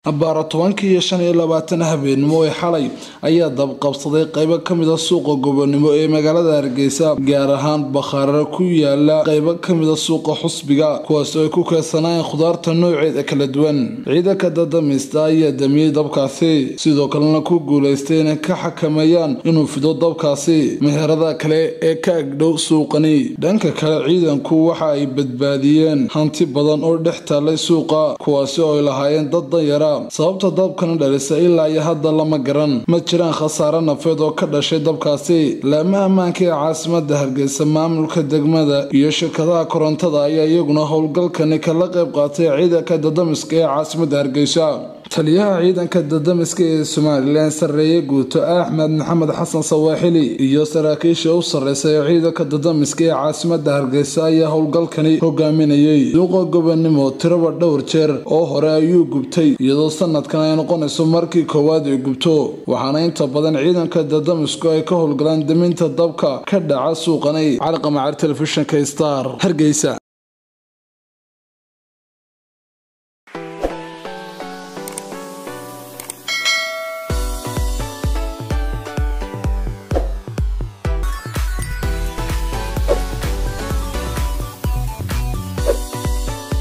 abbaaro 15 habeenimo ee xalay ayaa dab qabsaday qaybo kamid ah suuqa gobolnimo ee magaalada Hargeysa gaar ahaan bakhaarada ku yaala qaybo kamid ah suuqa xusbiga kuwaas oo ku keensanayeen khudaarta nooceeda kala duwan ciidanka dadamista ayaa damiyay dabkaasi sidoo kalena ku guuleystay inay ka xakameeyaan inuu fido dabkaasi meherada kale ee ka agdhow suuqani dhanka kale ciidanku waxa ay badbaadiyeen hanti badan oo dhex taalay suuqa kuwaas oo lahaayeen dad yara sababta dabkan dhalisay ilaa iyo hadda lama garan ma jiraan khasaare nafeed oo ka dhashay dabkaasi lama amaanka caasimadda Hargeysa maamulka degmada iyo shirkadaha korontada ayaa iyaguna howlgalkan kala qayb qaatay ciidanka dadamiska ee caasimadda Hargeysa taliyaha ciidanka dadamiska ee Soomaaliland sareeye guuto Axmed Maxamed Xasan Sawaaxili iyo saraakiisha u sareysay ciidanka dadamiska ee caasimadda Hargeysa ayaa howlgalkan hogaaminayay suuqa gobolnimo tiraba dhowr jeer oo hore ayuu gubtay iyadoo sanadkan ay noqonayso markii koowaad ay gubto waxaana inta badan ciidanka dadamisku ay ka howlgalaan daminta dabka ka dhaca suuqani calaqamaar telefishinka Star Hargeysa